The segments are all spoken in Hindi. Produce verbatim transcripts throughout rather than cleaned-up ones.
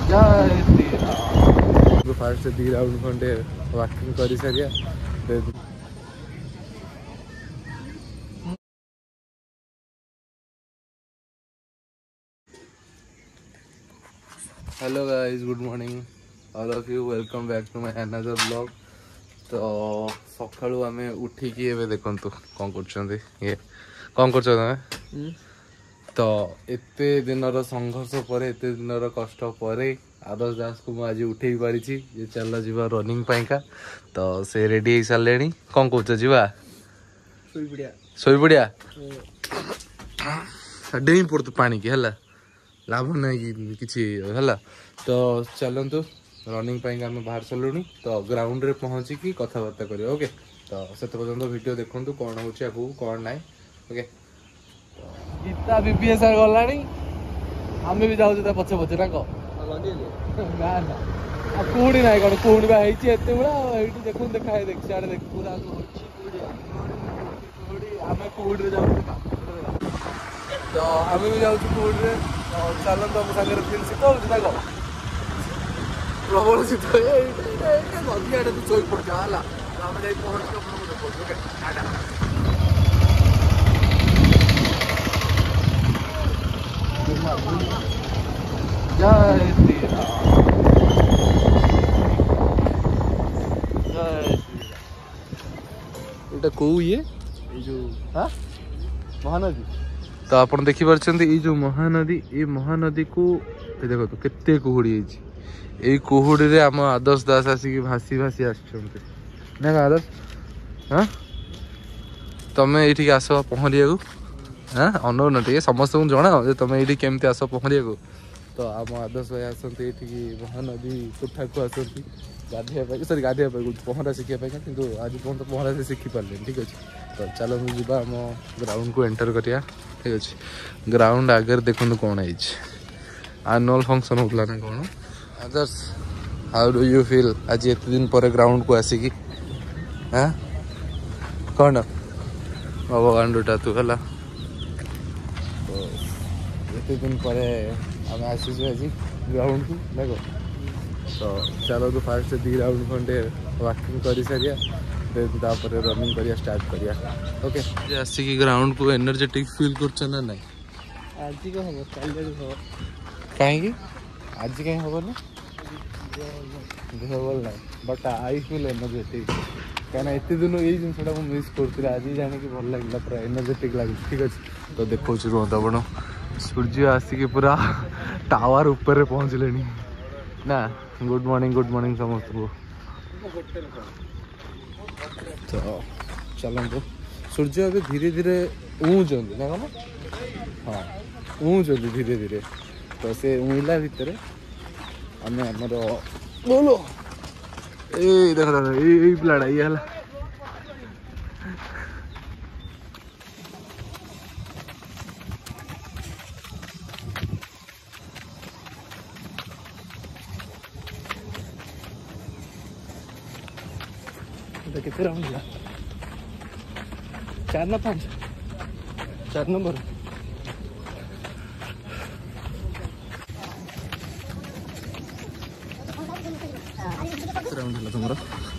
फास्ट दी राउंड खंडे वाकिंग कर सारिया। Hello guys, good morning all of you, welcome back to my another blog. तो सकाळू आम उठिकी एबे देखंतु कौन कर ये कौन कर तमें। तो एते दिन संघर्ष पर एते दिन कष्ट पर आदर्श दास को मुझे उठे पारी ये चल जा रनिंग पाइका। तो से रेडी हो सारे कौन कौच जा शोई पड़िया डेई पड़तु पानी की है लाभ नहीं कि किसी है। तो चलतु रनिंग पाइका आम बाहर सारूँ। तो ग्राउंड रे पहुँचिकी कथबार्ता करिया। ओके, तो से पर्यंत वीडियो देखु कौन हो कौन ना। ओके, गीता बीपीएस गला आम भी जाऊँ पछे पछे ना कौड़ी ना कौन कौड़ी बात देखो देखा है देख सियाड़े देख पूरा आम कौड़ी जाऊँ। तो आम भी जाऊँ कौड़ी। तो चलते आम सागर फिर शीत हो प्रबल शीत नदी आड़े तू शोई पड़ा है आम जा पहुँच। जय श्री राम, जय श्री राम। एटा को ये जो हाँ महानदी। तो आप देखिए जो महानदी ये महानदी को देखो तो केते कुहुड़ी है। कुहुड़ी रे आम आदर्श दास आसिक भासी भासी आस आदर्श। हाँ तमें ये आस पहरिया को हाँ अनौन टे समस्त को जना जे तुम ये केमती आस पहरिया को। तो आम आदर्श भाई आसती ये महानदी तुठा को आसती गाधे सरी गाधे पहरा शिखापी कि आज पर्यटन पहरा से शिखी पारे। ठीक अच्छे, तो चलो मुझे आम ग्राउंड को एंटर करिया। ठीक अच्छे, ग्राउंड आगे देखो कौन है आनुअल फंक्शन होता ना कौन। Adarsh how do you feel आज एत दिन पर ग्राउंड को आसिकी? हाँ कौन भगवान डूटा तू है। तो एत दिन पर आम आसीचु आज ग्राउंड को देखो। तो चलो तो फास्ट दी राउंड खंडे वाकिंग कर सारिया तापर रनिंग करिया स्टार्ट करिया। ओके, आसिकी ग्राउंड को एनर्जेटिक फील कर ना नहीं? आज को हम कहीं आज कहीं हम ना देह भल ना बट आई फील एनर्जेटिक कहीं एत दिन यही जिनसा मिस कर आज जाने की भल लगे पूरा एनर्जेटिक लगे। ठीक अच्छे, तो देखो रुहत आपण सूर्य आसिक पूरा टावर ऊपर पहुँचले ना। गुड मॉर्निंग गुड मॉर्निंग समस्त को। तो चलते सूर्य अभी धीरे धीरे उमुचंदी ना कौन। हाँ उमुचंदी धीरे धीरे। तो से उइला भितर आम आमर बोलो ए देख ये पिलाटा ये है कितने राउंड है? चार ना पाँच? चार नंबर। राउंड है तुम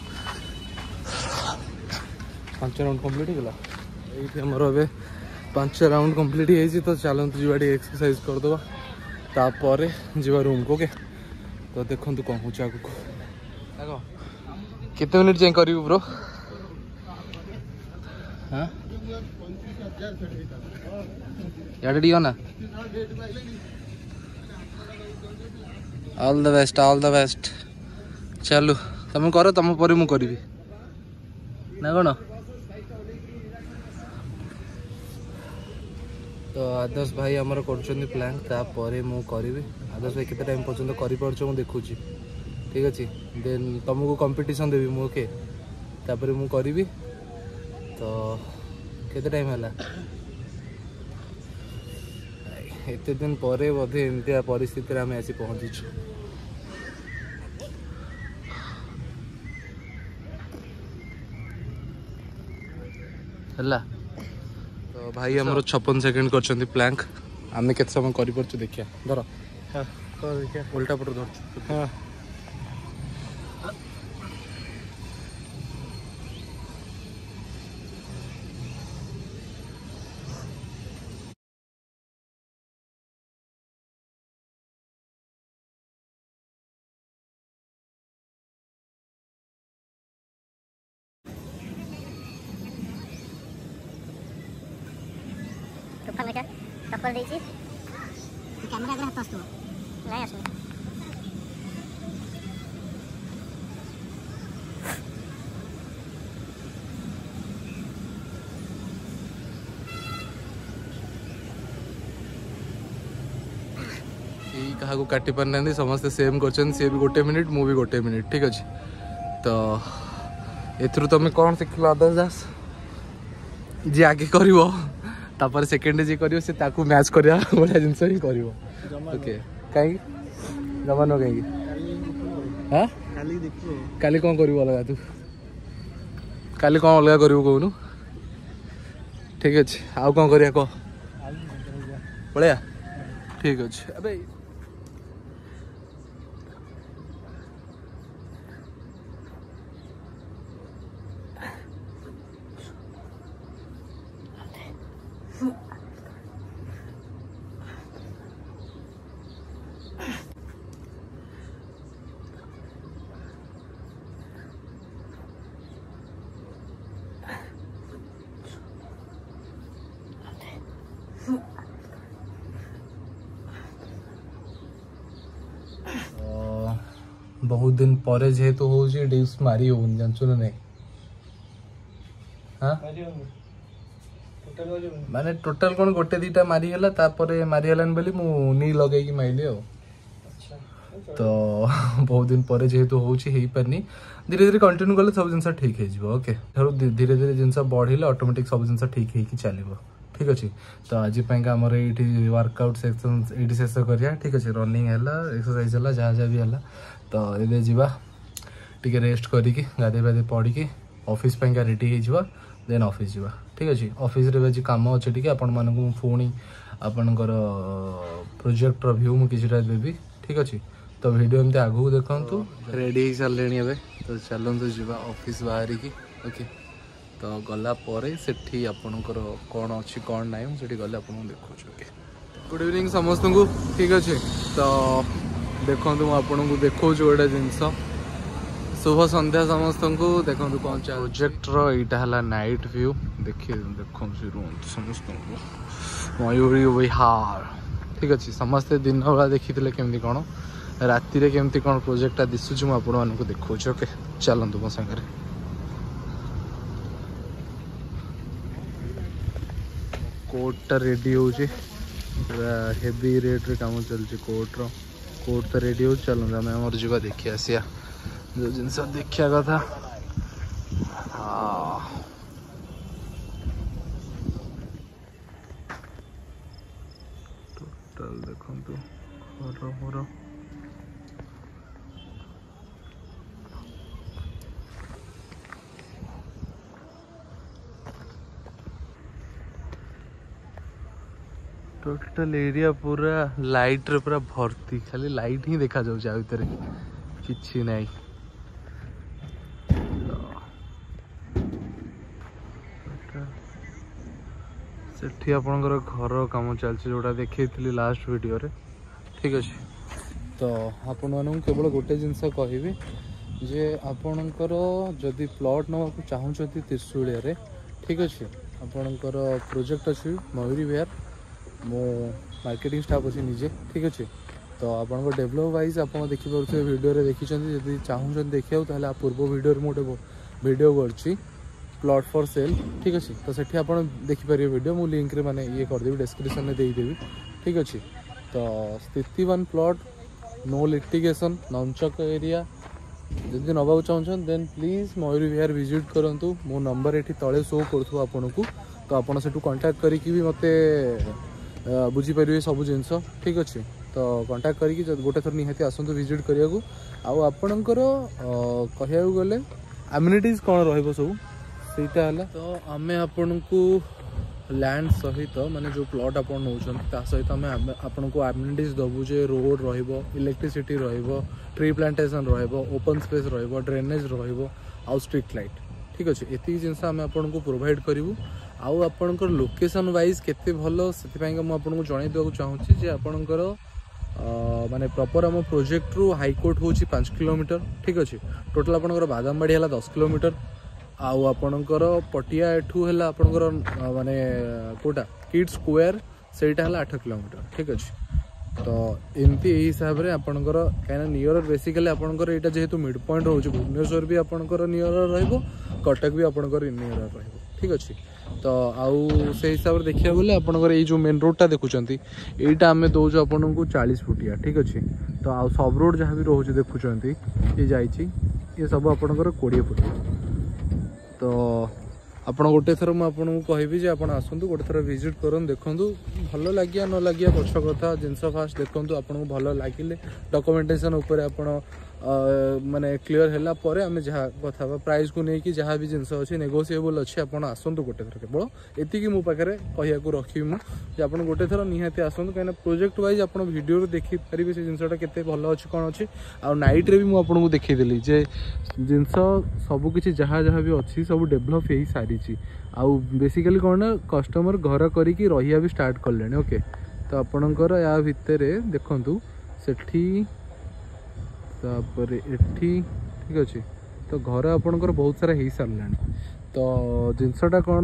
पांच राउंड कंप्लीट होगा ये आमर ए पांच राउंड कंप्लीट हो। तो चलते जी एक्सरसाइज करदे तापर जा रूम को। ओके, तो देखो कौन हो आगे कितने मिनट जाए करू ब्रो? हाँ यार डी ना all the best all the best. चलो तुम कर तुम पर मु करी ना कौन। तो आदर्श भाई आमर कर प्लान तापर मु करी। आदर्श भाई केते टाइम पर्यंत कर देखुँ। ठीक अच्छे, देन तुमको कंपटीशन देवी मु। ओके, तापर मु करी। तो केते टाइम है एत दिन पर बोधे एमती परिस्थिति आम आसी पहुँचीचु। है तो भाई आमर छप्पन सेकेंड कर प्लांक आम के समय कर देखिया धर। उल्टा पट धर हाँ चप्पल देखिए कैमरा अगर हाथ आसो नहीं आसो क्या काटी पार ना समस्ते सेम कर सी भी गोटे मिनिट मु भी गोटे मिनिट ठीक अच्छे तो एथुरु तुम कौन शिखल आदर्श दास जी आगे कर सेकेंड जी कर मैच करा बढ़िया जिनस ही कर ओके कहीं जमा न कहीं हाँ काली कौन कर अलग तू काली कौन अलग कर कहूनु ठीक अच्छे आउ कौन करिया कह पड़िया ठीक अच्छे अबे बहुत दिन पर जेहेतु हो डिप्स मारी हो जानचु ना नहीं हाँ माने टोटल कौन गोटे दीटा मारी गला तापरे मारी गलान बोली मु नी लगे की माइली हो तो बहुत दिन पर जेहेतु हो पारनी धीरे धीरे कंटिन्यू कले सब जिन ठीक हो ओके धीरे धीरे जिन बढ़िले ऑटोमेटिक सब जिन ठीक है चलो ठीक अच्छे तो आज आमर ये वर्कआउट सेक्शन ये शेष करिया ठीक अच्छे रनिंग है एक्सरसाइज है जहाँ जहाँ भी है तो ये जावा टी रेस्ट करके गाधे बाधे पड़ी की ऑफिस का रेडी हो देन ऑफिस जावा ठीक अच्छे ऑफिस रे आज कम अच्छे टी आपण मानक पुणी आपणकर प्रोजेक्ट व्यू मुझे देवी ठीक अच्छे तो वीडियो एमती आगू देखु रेडी हो सारे तो चलते जावा ऑफिस बाहर की ओके तो गला परे सेठी आपणकर कौन अच्छी कौन ना मुझे गले आप देखो ओके गुड इवनिंग समस्त को ठीक अच्छे तो देखो आपको देखो गोटे जिनस शुभ संध्या समस्त को देखो कौन प्रोजेक्ट रहा नाइट व्यू देखिए देखो समस्त को मयूरी विहार ठीक अच्छे समस्ते दिन बेला देखी केमती कौन राति केमती कौन प्रोजेक्टा दिशुची मुझे देखो ओके चलतु मो सागर कोर्टा रेडी हो हेवी रेट रे काम चलती कोर्ट रो कोर्ट तो रेडी हो चलते आम आम जा देखी आसिया जो जिन देखा कथा टोटल देखु घर मोर टोटल एरिया पूरा लाइट रे पूरा भर्ती खाली लाइट ही देखा जाऊँ भितर किछि नहीं सेठी आपणकर घर काम चलती जोटा देखी लास्ट वीडियो रे ठीक अच्छे तो आपण मानू केवल गोटे जिनस कहबी जे आपणकर जदि प्लॉट नवा चाहूँगी त्रिशूलिया रे ठीक अच्छे आपणकर प्रोजेक्ट अच्छी मयूरी विहार मो मार्केटिंग स्टाफ अच्छे निजे ठीक अच्छे तो आपको डेभलप वाइज आप देखिपे वीडियो रे देखी जब चाहूँ देखा आप पूर्व वीडियो में गोटे वीडियो कर प्लॉट फॉर सेल ठीक अच्छे तो सेठी आप देखिपारे वीडियो मु लिंक रे माने ये करदेवी डिस्क्रिप्शन में देदेवी ठीक अच्छे तो स्थिति वन प्लॉट नो लिटिगेशन नंचक एरिया जब नवा चाहूँ then please Mayuri Vihar visit करूँ मो नंबर ये तले शो करूँ आपन को तो आपड़ से कंटाक्ट करके भी मत बुझीपारे सब जिनस ठीक अच्छे तो कंटाक्ट करके गोटे थर निहाती आसतु विजिट करने आउ आपणकर कहया गले एम्यूनिटीज कौन रही सब सहीटा है तो आम आपण को लैंड सहित माने जो प्लॉट आप नौ सहित आम आपन को एमिनिटीज दबू जे रोड रहिबो इलेक्ट्रिसिटी रहिबो ट्री प्लांटेशन रहिबो ओपन स्पेस रहिबो ड्रेनेज रहिबो आउ स्ट्रीट लाइट ठीक अच्छे एति जिनस आम आपन को प्रोवाइड करूँ आउ आपणकर लोकेशन वाइज केते भलो से मुझे जन देवाक चाहूँगी जे आपणकर माने प्रॉपर आम प्रोजेक्ट रु हाईकोर्ट हूँ पाँच किलोमीटर ठीक अच्छे टोटाल आपणकर बादामबाड़ी है दस किलोमीटर आउ आपणकर पटिया एठू है आपणकर माने कोटा किड्स स्क्वायर सेटा है आठ किलोमीटर ठीक अच्छे तो एमती यही हिसाब से आपणकर कहीं नियर बेसिकली आपणकर यहाँ जेहेतु मिड पॉइंट रोचे भुवनेश्वर भी आपणकर नियर रहिबो कटक भी आपणकर नियर रहिबो ठीक अच्छे तो आउ से हिसाब से देखा बोले आपणकर ये जो मेन रोडटा देखुंत यहीटा आम दौच आपन को चालीस फुटिया ठीक अच्छे तो आउ सब रोड जहाँ भी रोचे देखुंत ये जाइए ये सब आपणकर कोड़े फुटिया तो आप गोटे थर मुझे कहबी जे आपन आसतु गोटे थर विजिट कर देखूँ भल लगे न लगे पक्ष कथा जिनस फास्ट देखूँ आपको भल लगे डॉक्यूमेंटेशन उपर आप माने क्लीयर है पर आम जहाँ कथा प्राइस को लेकिन जहाँ भी जिनस अच्छे नेगोसीएबल अच्छे आप आसतु गोटे थर केवल एति मो पाखे कहूँ रखी मुझे आप गोटे थर निहाती आसतु कहीं प्रोजेक्ट वाइज आप वीडियो देखिपारे से जिनसा केते भल अच्छे कौन अच्छे आ नाइट रे भी मुझे देखीदेली जे जिनस सबकि जहाँ जहाँ भी अच्छी सब डेभलप हो सारी आउ बेसिकली कौन ना कस्टमर घर करिकी रहिया भी स्टार्ट कले ओके तो आपणकर या भितर देखु सेठी तापर एठी ठीक अच्छे तो घर आपणकर बहुत सारा हो सारा तो जिनसटा कौन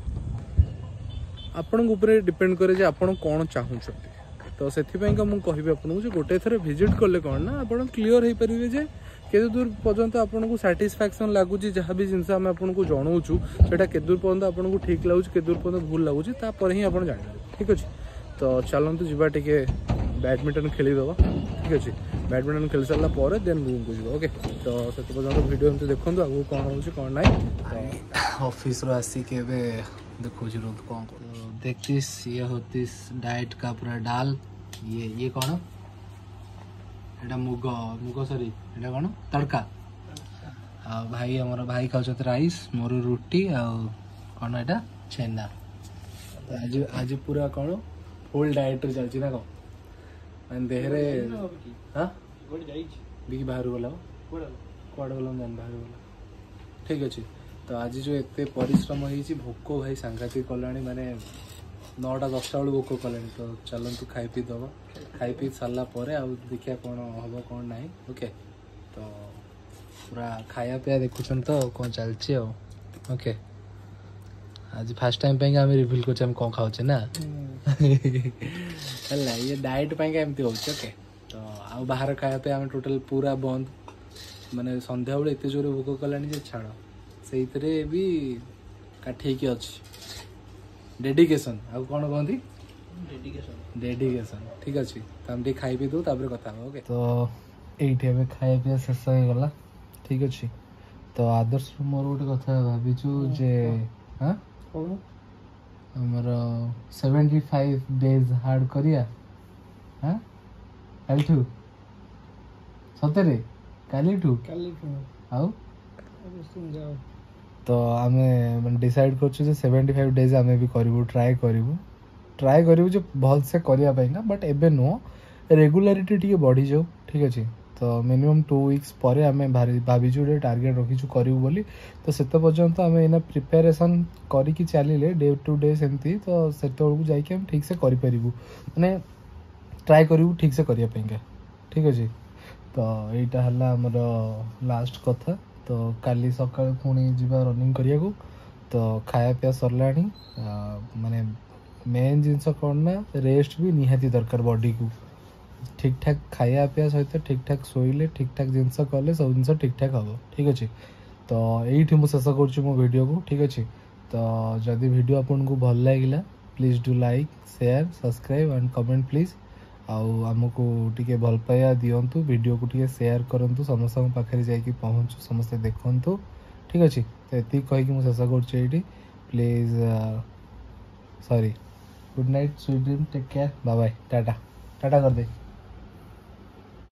आपण ऊपर डिपेंड करे जे आपण कौन चाहूँगी तो से मुझे कहबी आपको गोटे थर विजिट कले कौन ना आप क्लीयर हो पारे जे केते दूर पर्यंत आपन को सैटिस्फैक्शन लगुच जहाँ भी जिनस आम आपको जनाऊँ से केते दूर पर्यंत आपको ठीक लगुच केते दूर पर्यंत भूल लगुच तापर ही आप जान ठीक अच्छे तो चलतु जी टे बैडमिंटन खेलीदे ठीक अच्छे बैडमिंटन खेल सारा पर देन रूम को जी ओके तो से पर्यटन वीडियो एमती देखो आगे कौन हो कौन ना ऑफिस आसिक देखो कौन देखतीस ये होतीस डाइट का पूरा डाल ये ये कौन एटा मुग मुग सॉरी एटा कौन तड़का आ भाई हमर भाई खाऊ राइस मोर रुटी आ कौन एटा छेना आज आज पूरा कौन फुल डाइट रे चलची ना कौन मैंने देहरे हाँ बिकी बाहर गला कौड़ गला जान बाहर गला ठीक अच्छे तो आज जो एत परिश्रम होती भोक भाई सांघातिक कला माने नौटा दसटा बेलू भोक कले तो चलतु खाई पी दबा खाई पी सारा पर देखिए कौन हम कौन ना ओके तो पूरा खाया पिया देखुन तो कौन चलती ओके आज फास्ट टाइम पे आम रिविल कर कौन खाऊे ना है ये डाइट पे एमती हो ओके तो आउ बाहर खाया पे आम टोटल पूरा बंद माने संध्या बेले एत जोर भोक कलानी जे छाड़ से भी काठी अच्छी डेडिकेशन आउ कौन कहती डेडिकेशन डेडिकेशन ठीक अच्छे तो हम खाई पी दो तापर कथा ओके तो ये खाया पीया शेष हो गला ठीक अच्छे तो आदर्श मोर गोटे कथा भाविचु जे हाँ आमर सेवेंटी फाइव डेज हार्ड करिया हाँ कालठू सतरे कालीठू आउ तो आम डिसाइड कर सेवेंटी फाइव डेज आम भी करूँ ट्राए करूँ ट्राए करूँ जो भल से करने बट एबे नुह रेगुलारिटी टी बढ़ी जाऊ ठीक अच्छे तो मिनिमम टू वीक्स पर आम भाविचु गोटे टार्गेट रखीचु करूँ बोली तो से पर्यंत आम एना प्रिपेरेसन करिकी चलिले डे टू डे सेमती तो से जाकि आम ठीक से करूँ माने ट्राए करूँ ठीक से करने ठीक अच्छे तो यहीटा है आमर लास्ट कथा तो काली सकाल पुणी जा रनिंग करिया को तो खाया पिया सरला माने मेन जिनस कौन ना रेस्ट भी निहाती दरकार बॉडी को ठीक ठाक खाया पिया सहित ठीक ठाक शोले ठीक ठाक जिनस कले सब जिन ठीक ठाक हम ठीक अच्छे तो यही मुझे शेष कर वीडियो को ठीक अच्छे तो जदि वीडियो आपन को भल लगे please do like share subscribe and comment please आउ आमको टिके भल पाया दिंतु वीडियो को टिके शेयर करूँ समस्त पाखे जाकि पहुँचू समस्ते देखु ठीक अच्छे तो ये कहीकि मुझे शेष कर please sorry good night sweet dream take care bye bye tata tata कर दे।